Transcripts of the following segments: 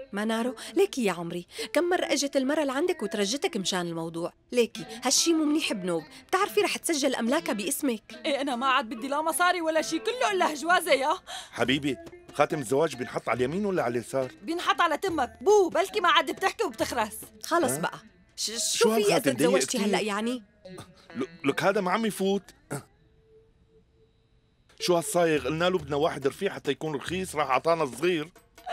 منارو، ليكي يا عمري، كم مرة اجت المرة لعندك وترجتك مشان الموضوع. ليكي هالشي مو منيح بنوب، بتعرفي رح تسجل املاكها باسمك. ايه انا ما عاد بدي لا مصاري ولا شي، كله الا هجوازه يا حبيبي، خاتم الزواج بينحط على اليمين ولا على اليسار؟ بينحط على تمك بو، بلكي ما عاد بتحكي وبتخرس. خلص أه؟ بقى، شو شو في هالخاتم اذا ضيق تزوجتي كتير؟ هلا يعني؟ لك هذا ما عم يفوت. شو هالصايغ؟ قلنا له بدنا واحد رفيع حتى يكون رخيص، راح اعطانا الصغير.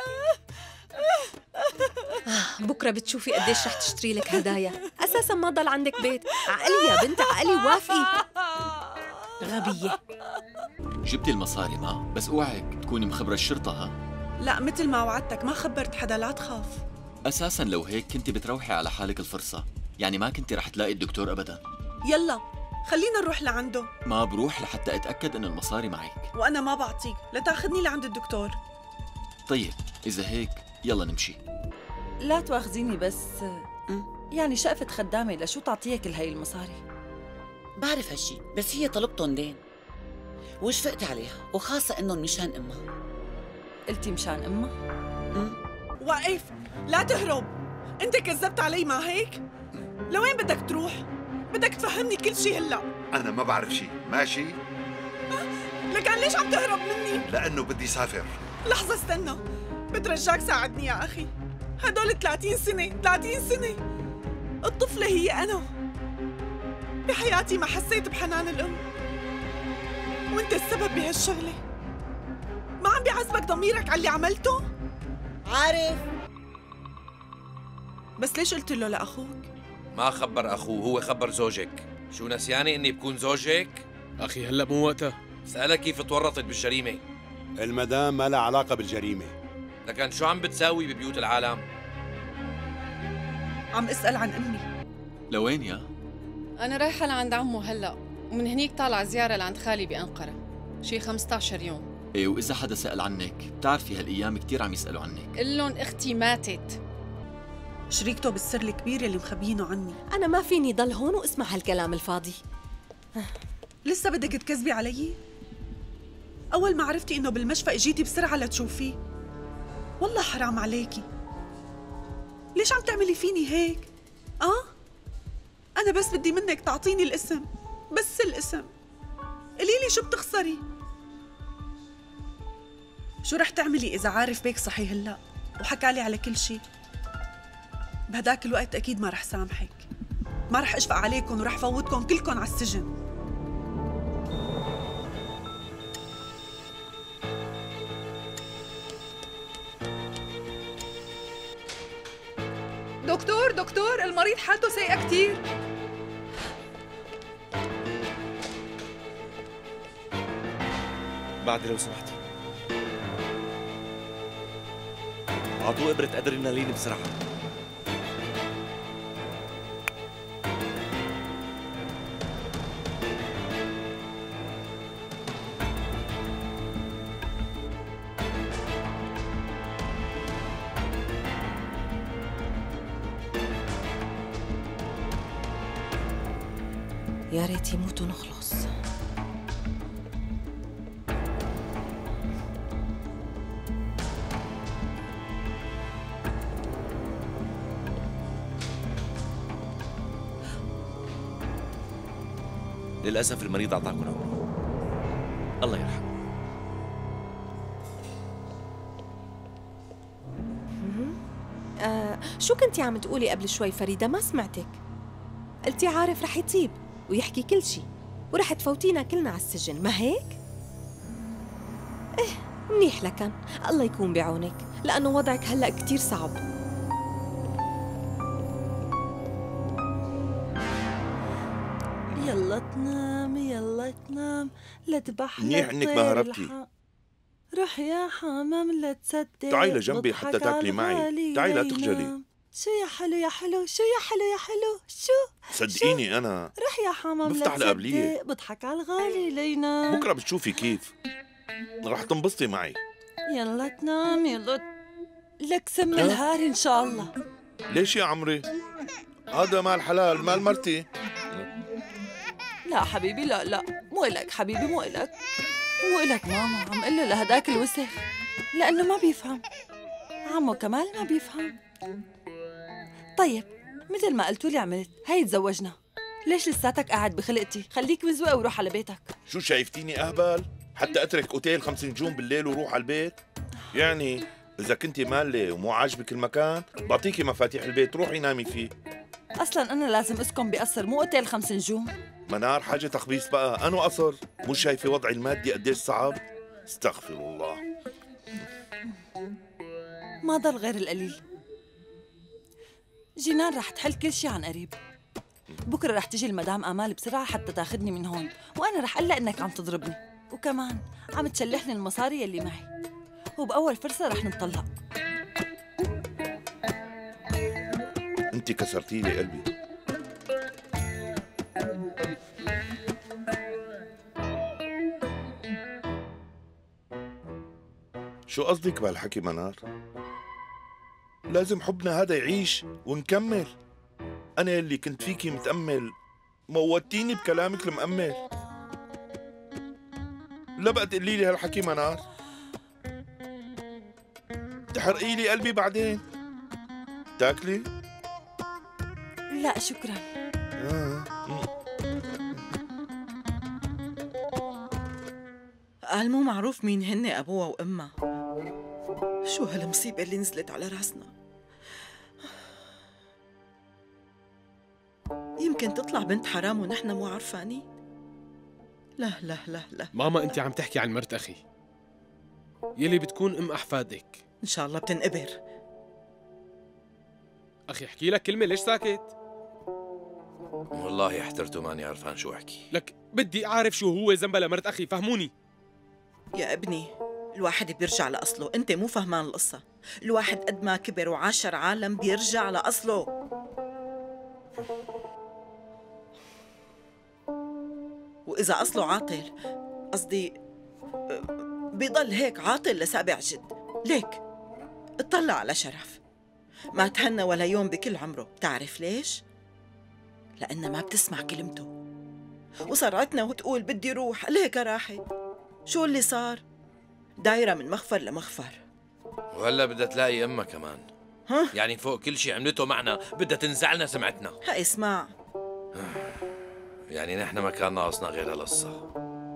بكره بتشوفي قديش رح تشتري لك هدايا، اساسا ما ضل عندك بيت. عقلي يا بنت عقلي، وافقي. غبية. جبتي المصاري ما بس اوعك تكوني مخبرة الشرطة ها؟ لا مثل ما وعدتك ما خبرت حدا، لا تخاف. اساسا لو هيك كنتي بتروحي على حالك الفرصة، يعني ما كنتي رح تلاقي الدكتور ابدا. يلا خلينا نروح لعنده. ما بروح لحتى اتأكد انه المصاري معك. وانا ما بعطيك لتاخذني لعند الدكتور. طيب اذا هيك يلا نمشي. لا تواخذيني بس يعني شقفة خدامة لشو تعطيها كل هاي المصاري؟ بعرف هالشي، بس هي طلبتهم دين وشفقت عليها، وخاصة إنهم مشان أمها. قلتي مشان امها؟ وقف، لا تهرب. انت كذبت علي ما هيك؟ لوين بدك تروح؟ بدك تفهمني كل شي هلا. أنا ما بعرف شي، ماشي؟ لكن ليش عم تهرب مني؟ لأنه بدي سافر. لحظة استنى، بترجاك ساعدني يا أخي. هدول 30 سنة 30 سنة الطفلة هي أنا. بحياتي ما حسيت بحنان الأم، وانت السبب بهالشغلة. ما عم بيعذبك ضميرك على اللي عملته؟ عارف؟ بس ليش قلت له لأخوك؟ ما خبر أخوه، هو خبر زوجك. شو نسياني إني بكون زوجك؟ أخي هلأ مو وقتها. سألك كيف تورطت بالجريمة. المدام ما لها علاقة بالجريمة. لكن شو عم بتساوي ببيوت العالم؟ عم اسأل عن أمي. لوين يا؟ أنا رايحة لعند عمو هلأ، ومن هنيك طالعة زيارة لعند خالي بأنقرة، شي 15 يوم. ايه وإذا حدا سأل عنك، بتعرفي هالأيام كتير عم يسألوا عنك. قلن أختي ماتت. شريكته بالسر الكبير اللي مخبيينه عني. أنا ما فيني ضل هون واسمع هالكلام الفاضي. لسه بدك تكذبي علي؟ أول ما عرفتي إنه بالمشفى اجيتي بسرعة لتشوفيه. والله حرام عليكي. ليش عم تعملي فيني هيك؟ أنا بس بدي منك تعطيني الاسم، بس الاسم. قليلي شو بتخسري؟ شو رح تعملي إذا عارف بيك صحي هلأ وحكالي على كل شي؟ بهداك الوقت أكيد ما رح سامحك، ما رح أشفق عليكم ورح فوتكم كلكم على السجن. دكتور المريض حالته سيئة كتير. بعد لو سمحتي عطوه إبرة أدرينالين بسرعة. يا ريت يموتوا نخلص. للأسف المريض أعطاكم عمره، الله يرحمه. شو كنتي عم تقولي قبل شوي فريدة؟ ما سمعتك. قلتي عارف رح يطيب ويحكي كل شي ورح تفوتينا كلنا على السجن، ما هيك؟ منيح لكن الله يكون بعونك، لأنه وضعك هلأ كتير صعب. يلا تنام يلا تنام، لا تبح منيح انك ما هربتي. روح يا حمام لا تصدق. تعي لجنبي حتى تاكلي معي، تعي لا تخجلي. شو يا حلو يا حلو، شو يا حلو يا حلو، شو؟ صدقيني أنا روح يا حمام بفتح لا القبلية، بضحك على الغالي لينا. بكرة بتشوفي كيف رح تنبسطي معي. يلا تنام يلا لك سم الهاري إن شاء الله. ليش يا عمري؟ هذا مال حلال، مال مرتي. لا حبيبي لا مو إلك حبيبي، مو إلك، مو إلك ماما، عم قله لهداك الوسخ لأنه ما بيفهم. عمو كمال ما بيفهم. طيب مثل ما قلتوا لي عملت، هي تزوجنا. ليش لساتك قاعد بخلقتي؟ خليك مزوقة وروح على بيتك. شو شايفتيني اهبل؟ حتى اترك اوتيل 5 نجوم بالليل وروح على البيت؟ يعني اذا كنتي مالة ومو عاجبك المكان بعطيكي مفاتيح البيت، روحي نامي فيه. اصلا انا لازم اسكن بقصر مو اوتيل 5 نجوم. منار حاجة تخبيص بقى، أنا قصر. مو شايفة وضعي المادي قديش صعب؟ استغفر الله. ما ضل غير القليل. جنان رح تحل كل شي عن قريب. بكره رح تجي المدام آمال بسرعة حتى تاخدني من هون، وأنا رح قلق إنك عم تضربني، وكمان عم تشلحني المصاري يلي معي، وبأول فرصة رح نطلق. أنت كسرتي لي قلبي. شو قصدك بهالحكي منار؟ لازم حبنا هذا يعيش ونكمل. أنا اللي كنت فيكي متأمل موتيني بكلامك المأمل. لا بقى تقولي لي هالحكي منار، تحرقي لي قلبي بعدين. تاكلي؟ لا شكرا. قال مو معروف مين هن أبوها وأمها. شو هالمصيبة اللي نزلت على راسنا؟ يمكن تطلع بنت حرام ونحن مو عارفانين. لا لا لا لا. ماما انت عم تحكي عن مرت اخي يلي بتكون ام احفادك. ان شاء الله بتنقبر. اخي احكي لك كلمه، ليش ساكت؟ والله احترته ماني عرفان شو احكي لك. بدي اعرف شو هو ذنبها لمرت اخي، فهموني. يا ابني الواحد بيرجع لأصله، أنت مو فهمان القصة. الواحد قد ما كبر وعاشر عالم بيرجع لأصله. وإذا أصله عاطل، قصدي بيضل هيك عاطل لسابع جد. ليك اطلع على شرف، ما تهنى ولا يوم بكل عمره. بتعرف ليش؟ لأنها ما بتسمع كلمته، وصرعتنا وتقول بدي روح. ليك راحت. شو اللي صار؟ دايرة من مغفر لمغفر. وهلا بدها تلاقي امها كمان. ها؟ يعني فوق كل شيء عملته معنا بدها تنزعلنا سمعتنا. ها اسمع، يعني نحن ما كان ناقصنا غير هالقصة.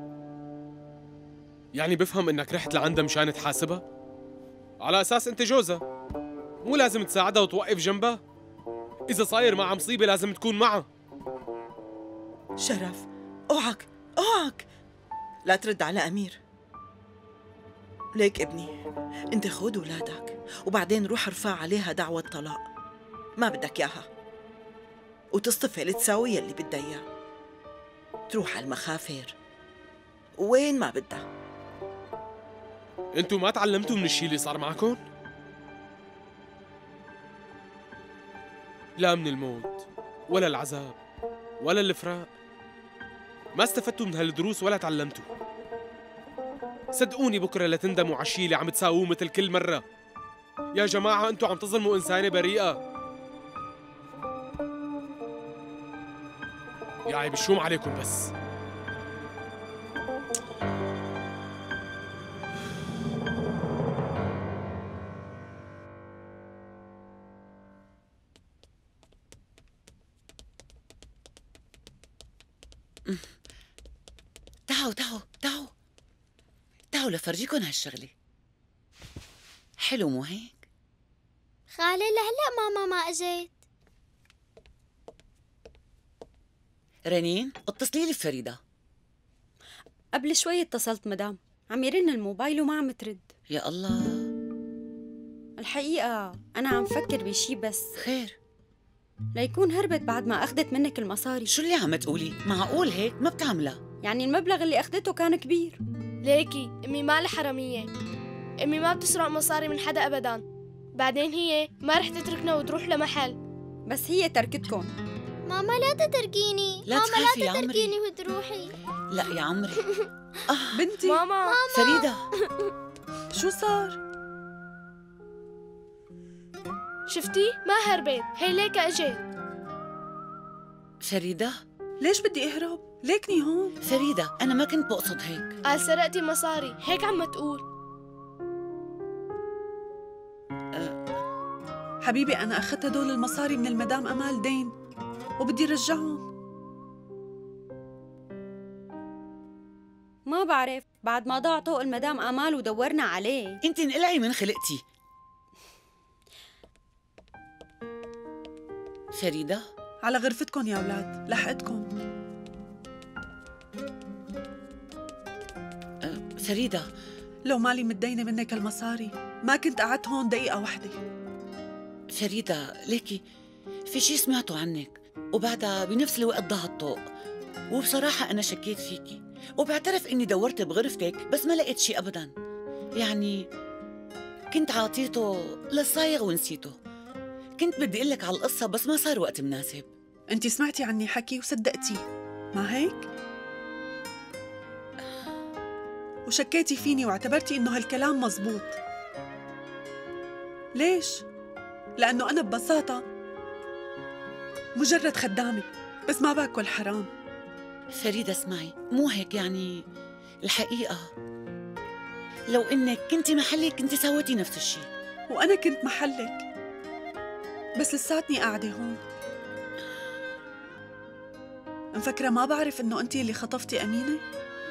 يعني بفهم انك رحت لعندها مشان تحاسبها على اساس انت جوزها، مو لازم تساعدها وتوقف جنبها. اذا صاير معها مصيبه لازم تكون معها. شرف اوعك اوعك لا ترد على أمير. ليك ابني، انت خود ولادك وبعدين روح ارفع عليها دعوة طلاق، ما بدك ياها، وتصطفل تساوي اللي بدها اياه. تروح على المخافر وين ما بدها. انتوا ما تعلمتوا من الشيء اللي صار معكم؟ لا من الموت ولا العذاب ولا الفراق. ما استفدتوا من هالدروس ولا تعلمتوا. صدقوني بكره لتندموا على الشيء اللي عم تساووه مثل كل مره. يا جماعه انتوا عم تظلموا انسانه بريئه. يا عيب الشوم عليكم بس. تعوا لفرجيكن هالشغلة. حلو مو هيك؟ خالي لهلا ماما ما اجت. رنين اتصلي لي بفريدة. قبل شوي اتصلت مدام، عم يرن الموبايل وما عم ترد. يا الله. الحقيقة أنا عم فكر بشي. بس خير؟ ليكون هربت بعد ما أخذت منك المصاري. شو اللي عم تقولي؟ معقول هيك؟ ما بتعملها. يعني المبلغ اللي أخذته كان كبير. ليكي أمي مالها حرامية، أمي ما بتسرق مصاري من حدا أبداً. بعدين هي ما رح تتركنا وتروح لمحل. بس هي تركتكم. ماما لا تتركيني، لا ماما تخافي لا يا عمري. تتركيني وتروحي. لا يا عمري. بنتي. ماما فريدة شو صار؟ شفتي ما هربت، هي ليك اجت. فريدة ليش بدي اهرب؟ ليكني هون. فريدة أنا ما كنت بقصد هيك. قال سرقتي مصاري، هيك عم تقول. حبيبي أنا أخذت هدول المصاري من المدام أمال دين وبدي رجعهم. ما بعرف، بعد ما ضاع طوق المدام أمال ودورنا عليه. انت انقلعي من خلقتي. فريدة، على غرفتكم يا أولاد، لحقتكم. فريدة، لو مالي متدينة منك المصاري ما كنت قعدت هون دقيقة واحدة. فريدة ليكي في شي سمعته عنك وبعدها بنفس الوقت ضاع الطوق، وبصراحة أنا شكيت فيكي وبعترف إني دورت بغرفتك بس ما لقيت شي أبداً. يعني كنت عاطيته للصايغ ونسيته. كنت بدي أقلك على القصة بس ما صار وقت مناسب. أنت سمعتي عني حكي وصدقتي، ما هيك؟ وشكيتي فيني واعتبرتي إنه هالكلام مزبوط. ليش؟ لأنه أنا ببساطة مجرد خدامة بس ما باكل حرام. فريدة اسمعي، مو هيك يعني. الحقيقة لو إنك كنتي محلي كنتي سويتي نفس الشيء. وأنا كنت محلك بس لساتني قاعدة هون. مفكرة ما بعرف إنه أنتي اللي خطفتي أمينة؟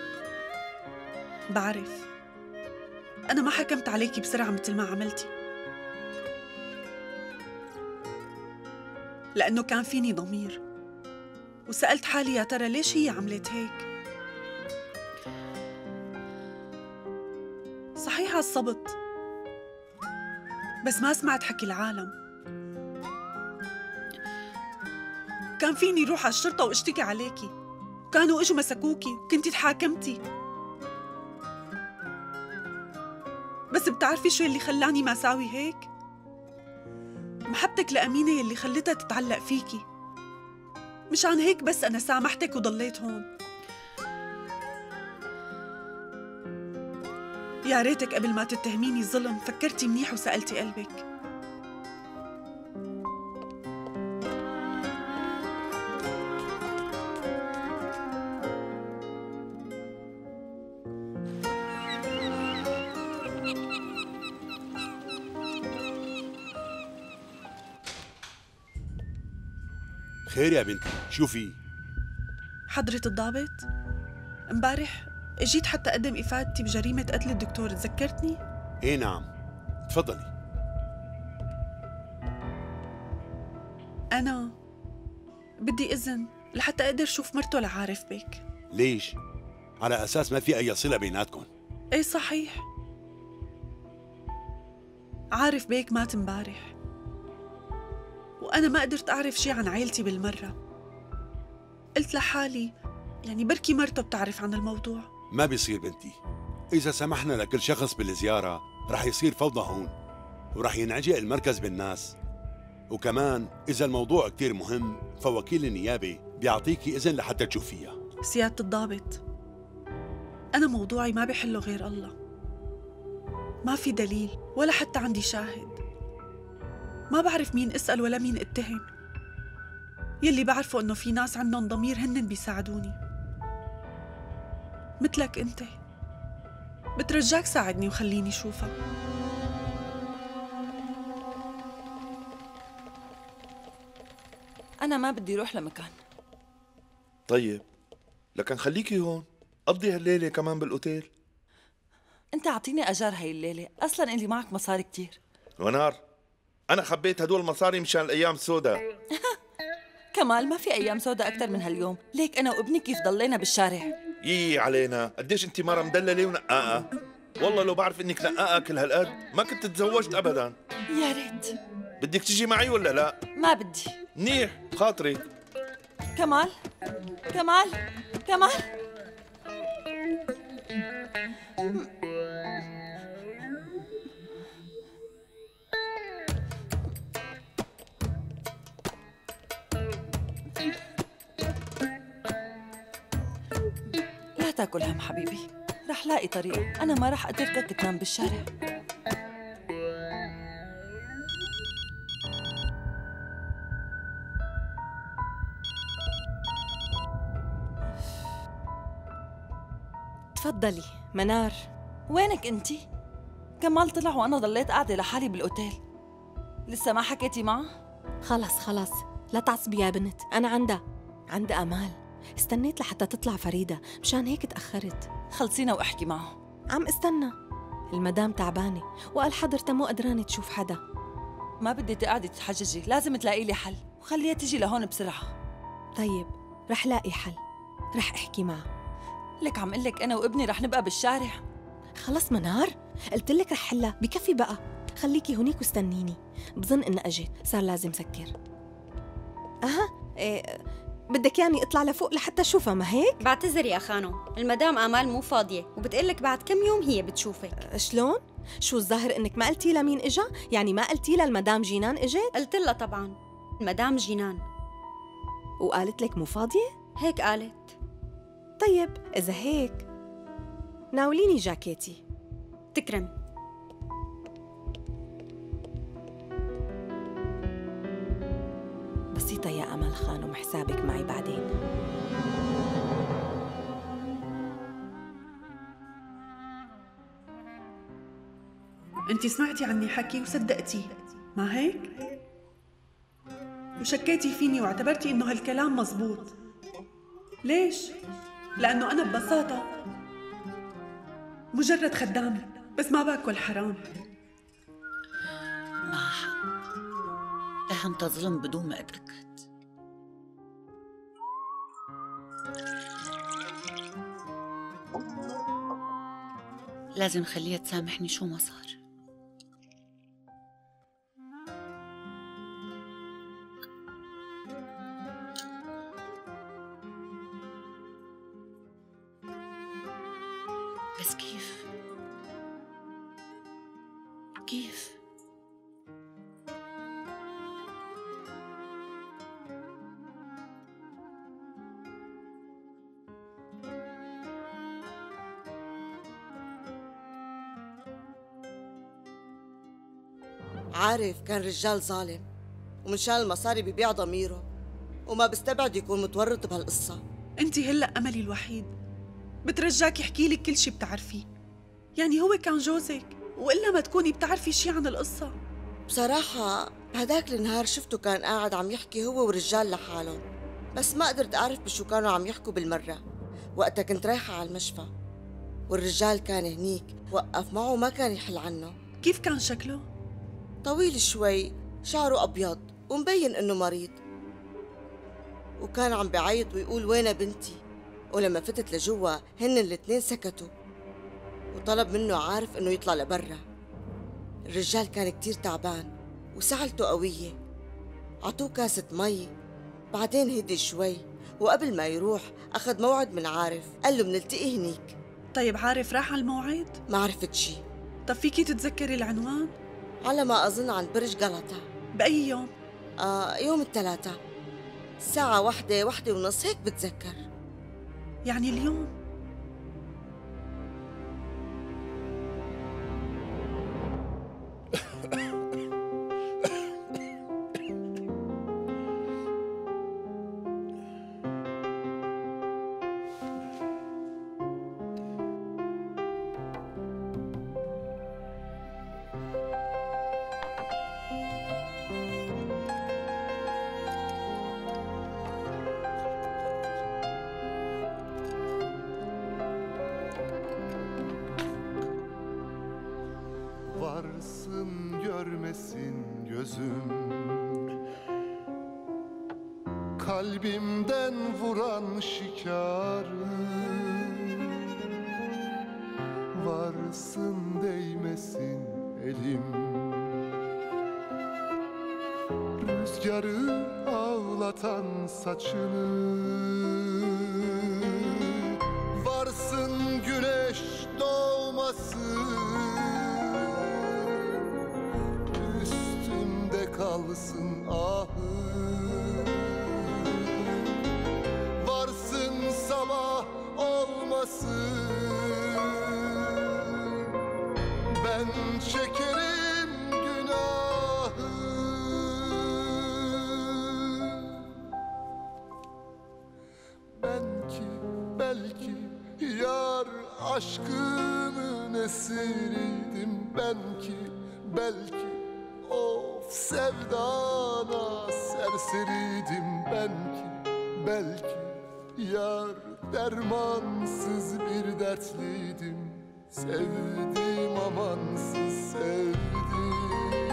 بعرف. أنا ما حكمت عليكي بسرعة مثل ما عملتي، لأنه كان فيني ضمير وسألت حالي يا ترى ليش هي عملت هيك. صحيح عصبت بس ما سمعت حكي العالم. كان فيني روح على الشرطة واشتكي عليكي، كانوا اجوا مسكوكي وكنتي تحاكمتي. بس بتعرفي شو اللي خلاني ما ساوي هيك؟ محبتك لأمينة اللي خلتها تتعلق فيكي. مشان هيك بس أنا سامحتك وضليت هون. يا ريتك قبل ما تتهميني ظلم فكرتي منيح وسألتي قلبك. خير يا بنتي، شو في؟ حضرة الضابط، امبارح اجيت حتى اقدم افادتي بجريمة قتل الدكتور، تذكرتني؟ ايه نعم، تفضلي. أنا بدي إذن لحتى أقدر شوف مرته لعارف بيك. ليش؟ على أساس ما في أي صلة بيناتكم. إيه صحيح، عارف بيك مات امبارح وأنا ما قدرت أعرف شي عن عائلتي بالمرة. قلت لحالي يعني بركي مرته بتعرف عن الموضوع. ما بيصير بنتي، إذا سمحنا لكل شخص بالزيارة رح يصير فوضى هون ورح ينعجق المركز بالناس. وكمان إذا الموضوع كتير مهم فوكيل النيابة بيعطيكي إذن لحتى تشوفيها. سيادة الضابط، أنا موضوعي ما بيحله غير الله. ما في دليل ولا حتى عندي شاهد. ما بعرف مين أسأل ولا مين اتهم. يلي بعرفه إنه في ناس عندهم ضمير هن بيساعدوني مثلك أنت. بترجاك ساعدني وخليني شوفها. أنا ما بدي روح لمكان. طيب لكن خليكي هون، قضي هالليلة كمان بالأوتيل. أنت أعطيني أجار هاي الليلة، أصلاً اللي معك مصاري كتير. ونار، أنا خبيت هدول المصاري مشان الأيام السوداء. كمال، ما في أيام سوداء أكتر من هاليوم، ليك أنا وابنك كيف ضلينا بالشارع. يي علينا، قديش أنت مرة مدللة ونقاقة. والله لو بعرف إنك نقاقة كل هالقد ما كنت تزوجت أبداً. يا ريت. بدك تجي معي ولا لا؟ ما بدي. منيح، خاطري. كمال، كمال، كمال. لا تاكل هم حبيبي، رح لاقي طريقة. أنا ما رح أتركك تنام بالشارع. تفضلي منار. وينك انتي؟ كمال طلع وانا ضليت قاعدة لحالي بالاوتيل. لسه ما حكيتي معه؟ خلص لا تعصبي يا بنت، أنا عندها آمال. استنيت لحتى تطلع فريدة، مشان هيك تأخرت. خلصينا واحكي معه. عم استنى، المدام تعبانة وقال حضرتها مو قدرانة تشوف حدا. ما بدي تقعدي تتحججي، لازم تلاقي لي حل وخليها تجي لهون بسرعة. طيب رح لاقي حل، رح احكي معه. لك عم قلك أنا وابني رح نبقى بالشارع. خلص منار، قلت لك رح حلها، بكفي بقى. خليكي هونيك واستنيني، بظن إن أجيت، صار لازم سكر. بدك يعني اطلع لفوق لحتى اشوفها، ما هيك؟ بعتذر يا خانو، المدام آمال مو فاضية وبتقلك بعد كم يوم هي بتشوفك. شلون؟ شو الظاهر انك ما قلتي لها مين اجا؟ يعني ما قلتي لها المدام جينان اجت؟ قلت لها طبعا المدام جينان. وقالت لك مو فاضية؟ هيك قالت. طيب إذا هيك ناوليني جاكيتي. تكرم. بسيطة يا أمل خانم، حسابك معي بعدين. انت سمعتي عني حكي وصدقتي، ما هيك؟ وشكيتي فيني واعتبرتي انه هالكلام مزبوط. ليش؟ لأنه أنا ببساطة مجرد خدامة، بس ما باكل حرام. ما فهمت ظلم بدون ما أدركت. لازم خليها تسامحني شو ما صار. بس كيف؟ عارف كان رجال ظالم ومنشان المصاري ببيع ضميره، وما بستبعد يكون متورط بهالقصة. انتي هلأ أملي الوحيد، بترجاك يحكي لك كل شي بتعرفيه. يعني هو كان جوزك وإلا ما تكوني بتعرفي شي عن القصة. بصراحة بهداك النهار شفته كان قاعد عم يحكي هو ورجال لحالهم، بس ما قدرت أعرف بشو كانوا عم يحكوا بالمرة. وقتها كنت رايحة على المشفى والرجال كان هنيك، وقف معه ما كان يحل عنه. كيف كان شكله؟ طويل شوي، شعره أبيض ومبين إنه مريض، وكان عم بعيط ويقول وين بنتي. ولما فتت لجوا هن الاثنين سكتوا، وطلب منه عارف إنه يطلع لبرا. الرجال كان كتير تعبان وسعلته قوية، عطوه كاسة مي، بعدين هدي شوي، وقبل ما يروح أخذ موعد من عارف، قال له بنلتقي هنيك. طيب عارف راح على الموعد؟ ما عرفت شي. طب فيكي تتذكري العنوان؟ على ما أظن عند برج غلطة. بأي يوم؟ يوم الثلاثاء الساعة 1:30 هيك بتذكر. يعني اليوم؟ Varsın görmesin gözüm, kalbimden vuran şikarı. Varsın değmesin elim, rüzgarı ağlatan saçını. Varsın güneş doğmasın, kalsın ahı. Varsın sabah olmasın, ben çekerim günahı. Belki yar aşkının esiriydim. Belki of sevdana serseriydim ben ki belki yar dermansız bir dertliydim. Sevdim amansız sevdim.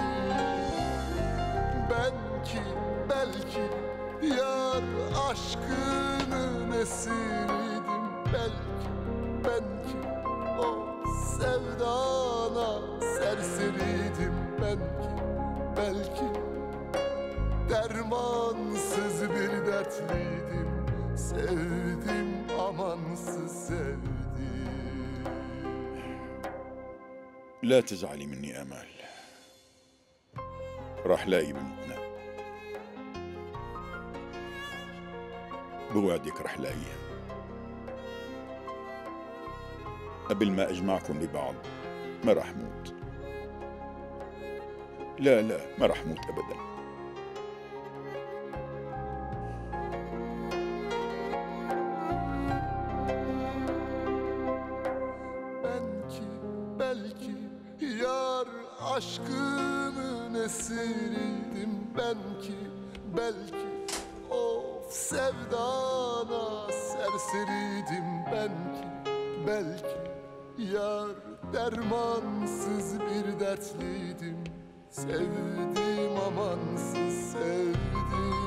Ben ki belki yar aşkının esiriydim. Belki ben ki o sevdana serseriydim. Ben ki belki dermansız bir dertliydim. Sevdim amansız sevdim. لا تزعلي مني آمال، راح لاقي بنتنا، بوعدك رح لاقيها قبل ما أجمعكم ببعض. ما راح موت، لا ما راح موت أبداً. Aşkının esiriydim ben ki belki of sevdana serseriydim ben ki belki yar dermansız bir dertliydim. Sevdim amansız sevdim.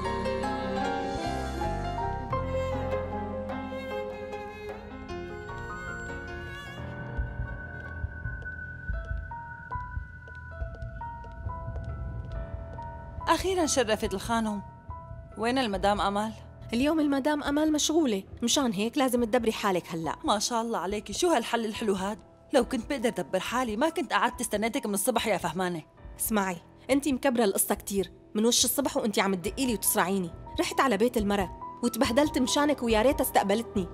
أخيراً شرفت الخانم. وين المدام أمال؟ اليوم المدام أمال مشغولة، مشان هيك لازم تدبري حالك هلأ. ما شاء الله عليكي، شو هالحل الحلو هاد؟ لو كنت بقدر دبر حالي ما كنت قعدت استنيتك من الصبح يا فهمانة. اسمعي، انتي مكبرة القصة كتير، من وش الصبح وانتي عم تدقيلي وتصرعيني. رحت على بيت المرة وتبهدلت مشانك ويا ريتها استقبلتني.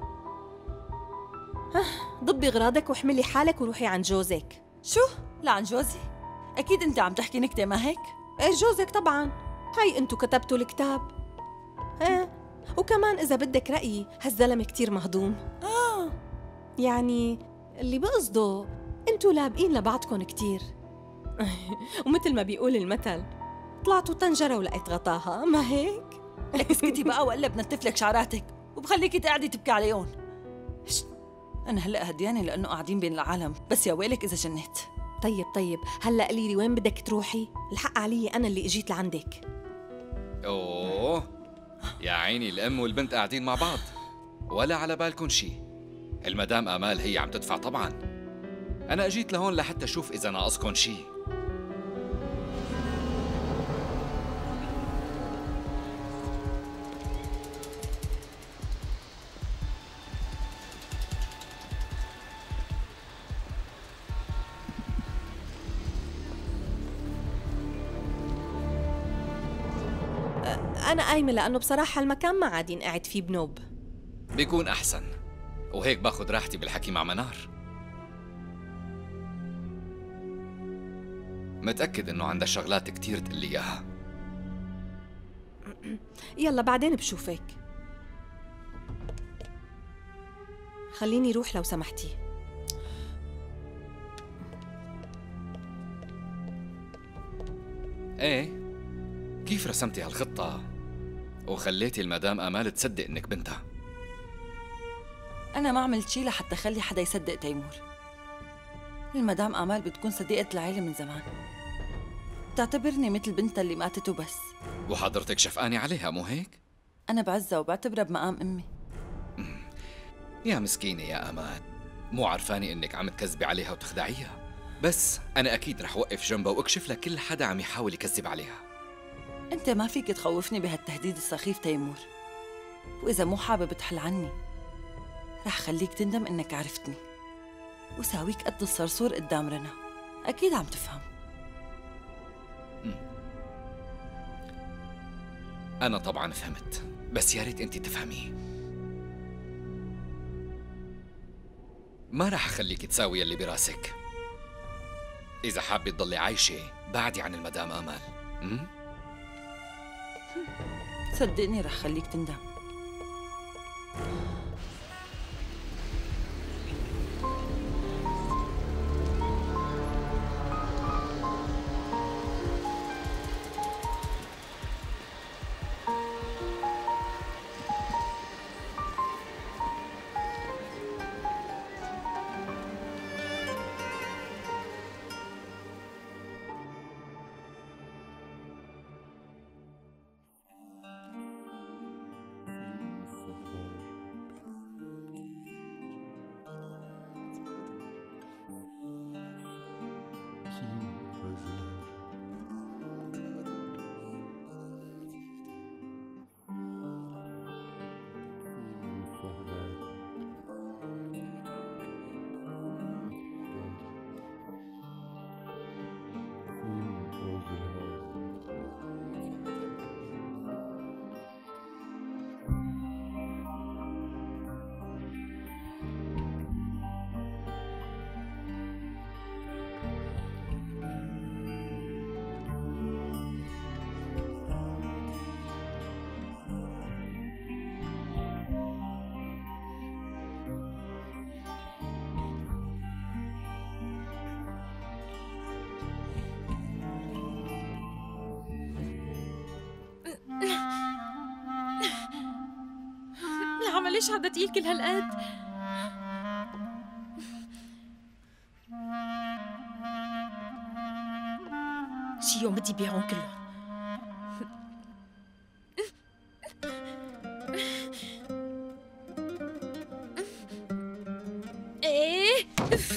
ضبي غراضك واحملي حالك وروحي عند جوزك. شو؟ لعن جوزي؟ أكيد أنت عم تحكي نكتة ما هيك؟ ايه جوزك طبعا، هاي انتو كتبتوا الكتاب. ايه وكمان اذا بدك رأيي هالزلمة كتير مهضوم. يعني اللي بقصده انتو لابقين لبعضكن كتير. ومثل ما بيقول المثل، طلعتوا طنجرة ولقيت غطاها، ما هيك؟ لك اسكتي بقى ولا بنتف لك شعراتك وبخليكي تقعدي تبكي عليهم. أنا هلأ هديانة لأنه قاعدين بين العالم، بس يا ويلك إذا جنيت. طيب هلأ قولي لي وين بدك تروحي؟ الحق علي أنا اللي إجيت لعندك. أوه يا عيني، الأم والبنت قاعدين مع بعض ولا على بالكن شي. المدام آمال هي عم تدفع طبعاً. أنا أجيت لهون لحتى أشوف إذا ناقصكن شي. أنا قايمة لأنه بصراحة المكان ما عاد ينقعد فيه بنوب. بيكون أحسن، وهيك باخد راحتي بالحكي مع منار. متأكد إنه عندها شغلات كتير تقلي إياها. يلا بعدين بشوفك. خليني روح لو سمحتي. إيه؟ كيف رسمتي هالخطة وخليتي المدام آمال تصدق إنك بنتها؟ أنا ما عملت شي لحتى خلي حدا يصدق تيمور. المدام آمال بتكون صديقة العيلة من زمان، بتعتبرني مثل بنتها اللي ماتت وبس. وحضرتك شفقانة عليها مو هيك؟ أنا بعزها وبعتبرها بمقام أمي. يا مسكينة يا آمال، مو عرفاني إنك عم تكذبي عليها وتخدعيها. بس أنا أكيد رح وقف جنبها وأكشف لك كل حدا عم يحاول يكذب عليها. أنت ما فيك تخوفني بهالتهديد السخيف تيمور، وإذا مو حابب تحل عني رح خليك تندم إنك عرفتني وساويك قد الصرصور قدام رنا. أكيد عم تفهم. أنا طبعاً فهمت، بس يا ريت أنت تفهمي. ما رح أخليك تساوي اللي براسك. إذا حابة تضلي عايشة بعدي عن المدام آمال. صدقني رح خليك تندم. ليش هذا تقيل كل هالقد؟ شي يوم بدي بيعهم كلهم. ايه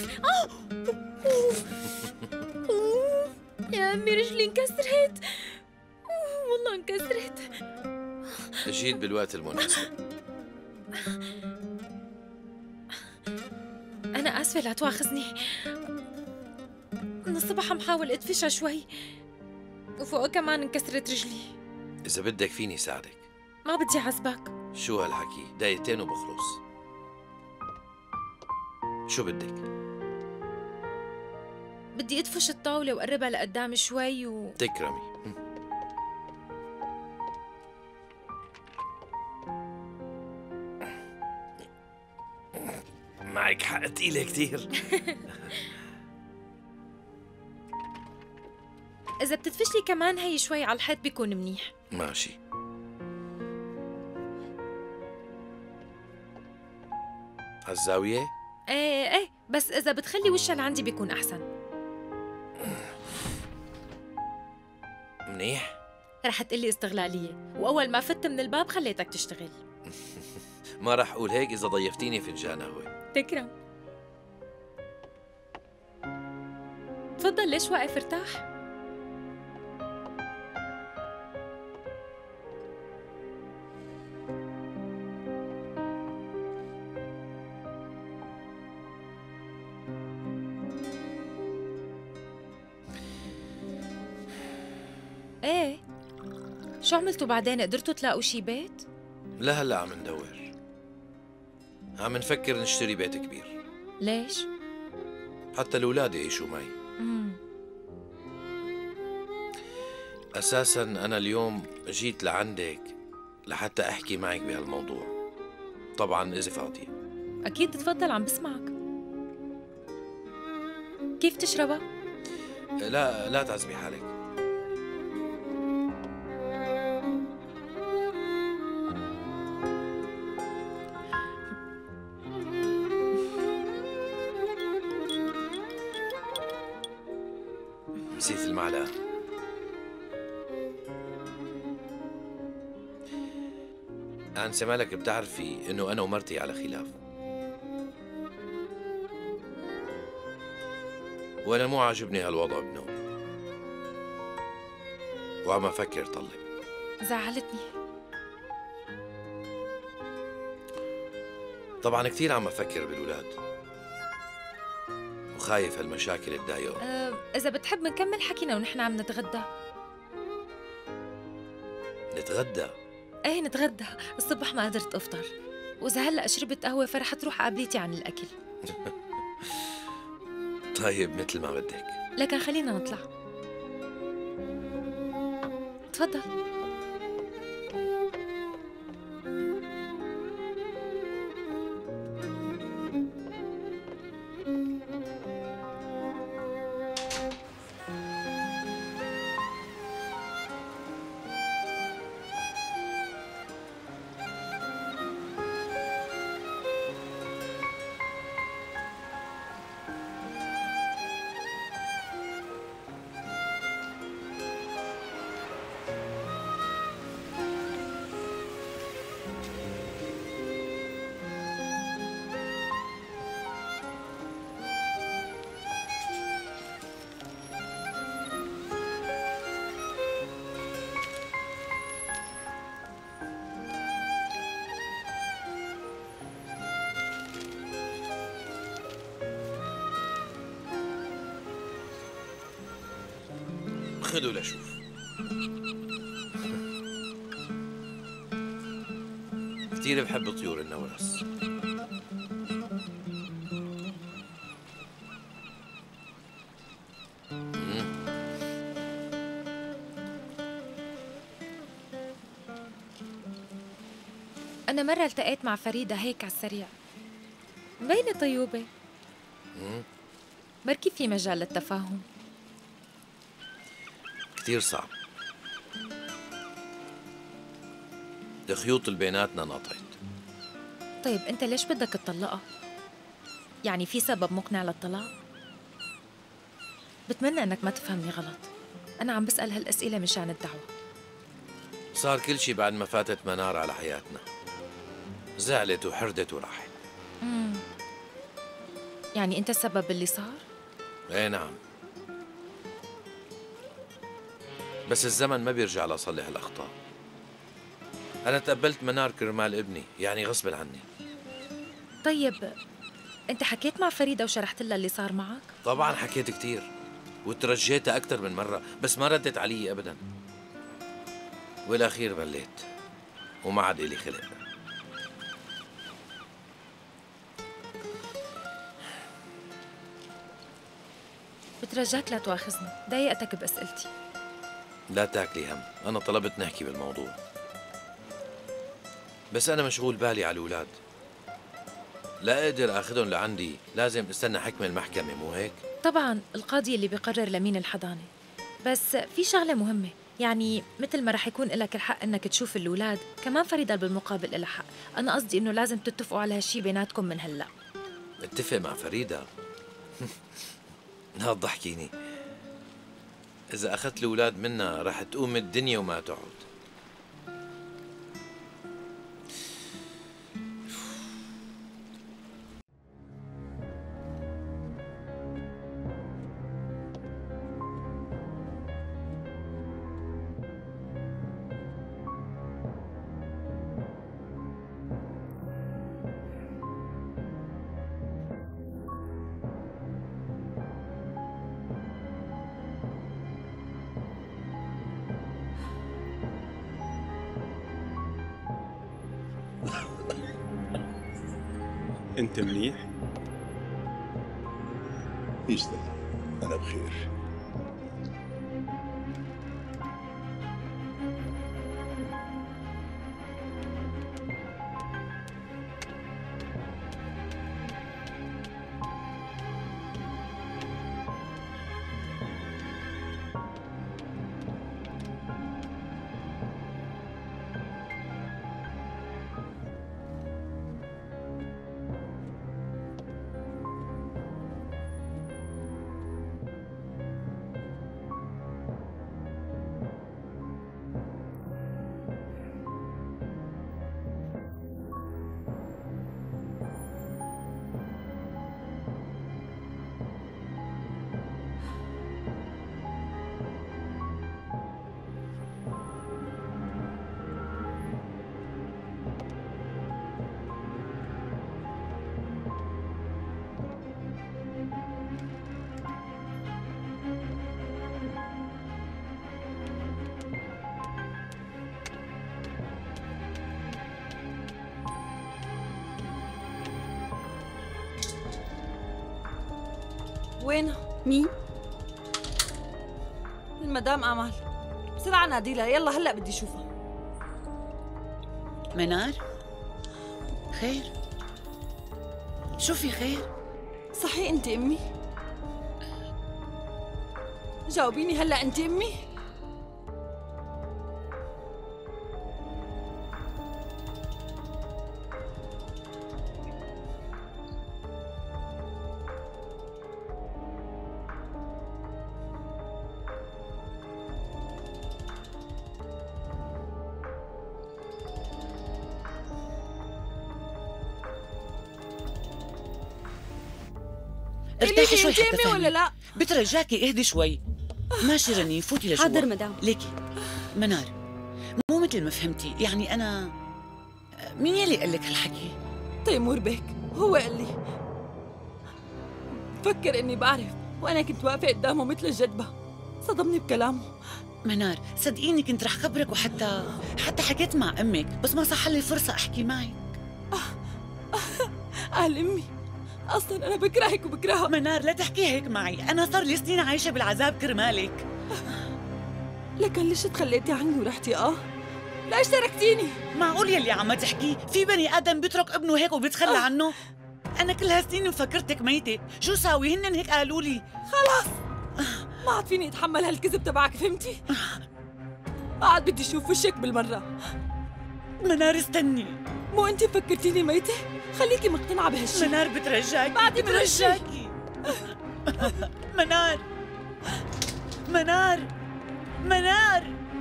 يا امي رجلي انكسرت، والله انكسرت. جيت بالوقت المناسب. أنا آسفة لا تواخذني، من الصبح عم حاول أدفشها شوي وفوق كمان انكسرت رجلي. إذا بدك فيني ساعدك. ما بدي أعذبك. شو هالحكي؟ دقيقتين وبخلص. شو بدك؟ بدي أدفش الطاولة وأقربها لقدام شوي تكرمي. معك حق تقيلة كتير. إذا بتدفش لي كمان هي شوي على الحيط بيكون منيح. ماشي. هالزاوية؟ ايه بس إذا بتخلي وشها لعندي بيكون أحسن. منيح؟ رح تقلي استغلالية، وأول ما فت من الباب خليتك تشتغل. ما رح أقول هيك إذا ضيفتيني فنجان قهوة. تكرم. تفضل، ليش واقف؟ ارتاح. ايه، شو عملتوا بعدين؟ قدرتوا تلاقوا شي بيت؟ لا هلا عم ندور، عم نفكر نشتري بيت كبير. ليش؟ حتى الأولاد يعيشوا معي. أساساً أنا اليوم جيت لعندك لحتى أحكي معك بهالموضوع، طبعاً إذا فاضية. أكيد، تفضل عم بسمعك. كيف تشربها؟ لا تعذبي حالك. نسيت المعلقة. أنسة مالك بتعرفي إنه أنا ومرتي على خلاف، وأنا مو عاجبني هالوضع بنوم، وعم أفكر طلق. زعلتني. طبعاً كثير عم أفكر بالأولاد، وخايف هالمشاكل تضايقهم. إذا بتحب نكمل حكينا ونحن عم نتغدى. نتغدى؟ ايه نتغدى، الصبح ما قدرت افطر، واذا هلا شربت قهوه فرح تروح قابليتي عن الاكل. طيب مثل ما بدك، لكن خلينا نطلع. تفضل. خذوا لشوف. كثير بحب طيور النورس. أنا مرة التقيت مع فريدة هيك على السريع، مبينة طيوبة، بركي في مجال للتفاهم. كثير صعب، الخيوط اللي بيناتنا انقطعت، طيب أنت ليش بدك تطلقها؟ يعني في سبب مقنع للطلاق؟ بتمنى أنك ما تفهمني غلط. أنا عم بسأل هالأسئلة مشان الدعوة. صار كل شي بعد ما فاتت منار على حياتنا. زعلت وحردت وراحت. يعني أنت السبب باللي صار؟ ايه نعم. بس الزمن ما بيرجع لأصلح الأخطاء. أنا تقبلت منار كرمال ابني، يعني غصب عني. طيب أنت حكيت مع فريدة وشرحت لها اللي صار معك؟ طبعا حكيت كتير وترجيتها أكثر من مرة، بس ما ردت علي أبدا. والأخير مليت وما عاد إلي خلق. بترجاك لا تواخذني، ضايقتك بأسئلتي. لا تاكلي هم، أنا طلبت نحكي بالموضوع، بس أنا مشغول بالي على الأولاد. لا أقدر أخذهم لعندي، لازم استنى حكم المحكمة، مو هيك؟ طبعاً القاضي اللي بيقرر لمين الحضانة، بس في شغلة مهمة، يعني مثل ما رح يكون لك الحق إنك تشوف الأولاد، كمان فريدة بالمقابل لها حق. أنا قصدي إنه لازم تتفقوا على هالشي بيناتكم من هلأ. اتفق مع فريدة؟ لا تضحكيني، إذا أخذت الأولاد منا رح تقوم الدنيا وما تعود. أنت منيح؟ يسلم، أنا بخير. وينها؟ مين؟ المدام آمال، بسرعة ناديلها، يلا هلأ بدي أشوفها. منار؟ خير؟ شو في خير؟ صحيح أنت أمي؟ جاوبيني هلأ، أنت أمي؟ ارتاحي شوي انت حتى امي فهمي. ولا لا؟ بترجاكي اهدي شوي. ماشي رنين، فوتي لجوا. حاضر مدام. ليكي منار، مو مثل ما فهمتي، يعني انا مين يلي قال لك هالحكي؟ تيمور بيك هو قال لي. فكر اني بعرف وانا كنت واقفه قدامه مثل الجدبه، صدمني بكلامه. منار صدقيني كنت رح خبرك، وحتى حكيت مع امك، بس ما صح لي فرصه احكي معك. قال امي اصلا انا بكرهك وبكرهها. منار لا تحكي هيك معي، انا صار لي سنين عايشه بالعذاب كرمالك. لكن ليش تخليتي عني ورحتي؟ ليش تركتيني؟ معقول يلي عم تحكي؟ في بني ادم بيترك ابنه هيك وبيتخلى عنه؟ انا كل هالسنين مفكرتك ميته، شو ساوي؟ هن هيك قالوا لي. خلاص ما عاد فيني اتحمل هالكذب تبعك، فهمتي؟ ما عاد بدي اشوف وشك بالمره. منار استني، مو انت فكرتيني ميتة؟ خليكي مقتنعة بهالشي. منار بترجاكي، بعدي بترجاكي. منار منار منار.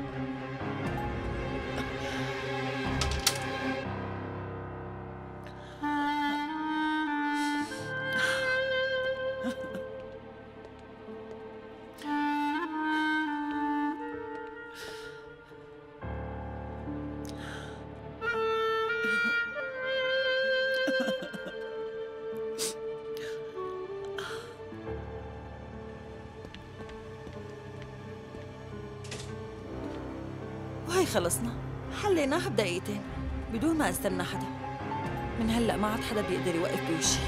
وهي خلصنا، حليناها بدقيقتين بدون ما استنى حدا. من هلأ ما عاد حدا بيقدر يوقف بوشي.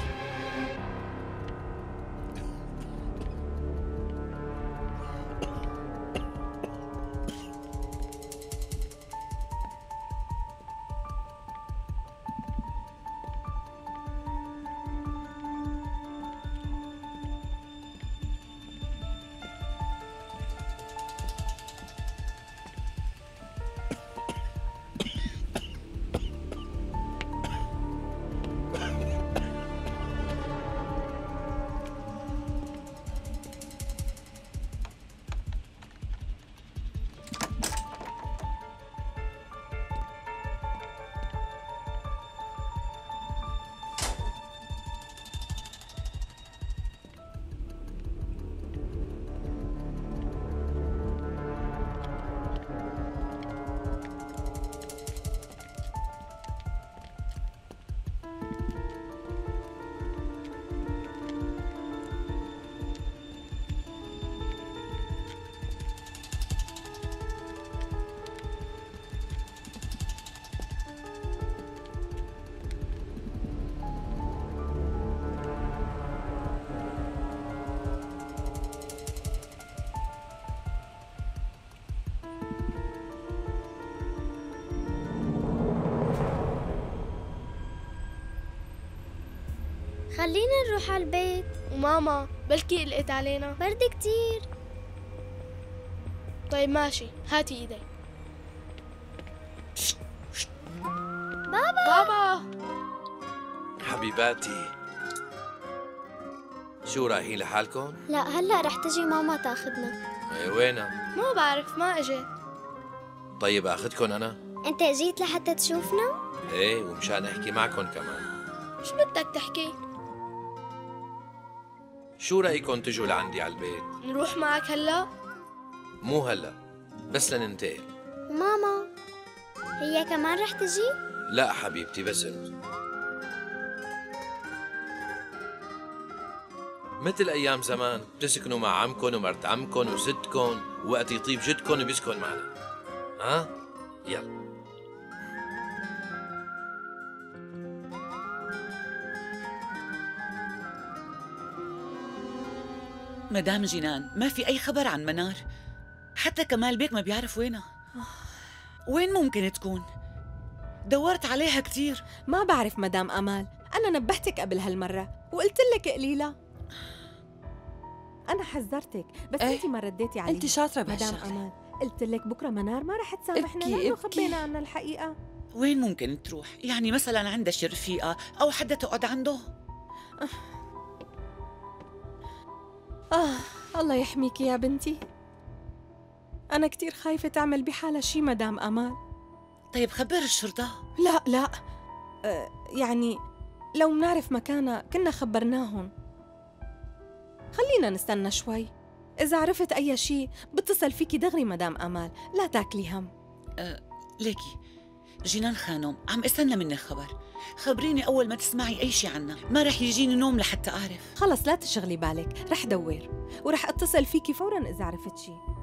خلينا نروح على البيت. وماما بلكي قلقت علينا، برد كتير. طيب ماشي، هاتي ايدي. بابا حبيباتي، شو رايحين لحالكم؟ لا هلا رح تجي ماما تاخذنا. وينها؟ ما بعرف، ما اجت. طيب اخذكم انا؟ انت جيت لحتى تشوفنا؟ ايه، ومشان احكي معكم كمان. شو بدك تحكي؟ شو رايكم تجوا لعندي على البيت؟ نروح معك هلا؟ مو هلا، بس لننتقل. ماما هي كمان رح تجي؟ لا حبيبتي، بس انت. مثل ايام زمان بتسكنوا مع عمكم ومرت عمكم وستكم، ووقت يطيب جدكم بيسكن معنا. ها؟ يلا. مدام جنان، ما في أي خبر عن منار، حتى كمال بيك ما بيعرف وينها. وين ممكن تكون؟ دورت عليها كتير. ما بعرف مدام أمال، أنا نبهتك قبل هالمرة وقلت لك قليلة. أنا حذرتك بس أنت ما رديتي علي. أنت شاطرة مدام بهالشغلة. أمال، قلت لك بكرة منار ما رح تسامحنا لأنه خبينا عنا الحقيقة. وين ممكن تروح؟ يعني مثلا عندها شي رفيقة أو حدا تقعد عنده؟ الله يحميكي يا بنتي. أنا كتير خايفة تعمل بحالها شي مدام أمال. طيب خبر الشرطة. لا يعني لو منعرف مكانها كنا خبرناهم. خلينا نستنى شوي، إذا عرفت أي شي بتصل فيكي دغري مدام أمال، لا تاكلي هم. ليكي جنان خانم عم استنى منك خبر، خبريني أول ما تسمعي أي شي عنها، ما رح يجيني نوم لحتى أعرف. خلص لا تشغلي بالك، رح دور ورح اتصل فيكي فوراً إذا عرفت شي.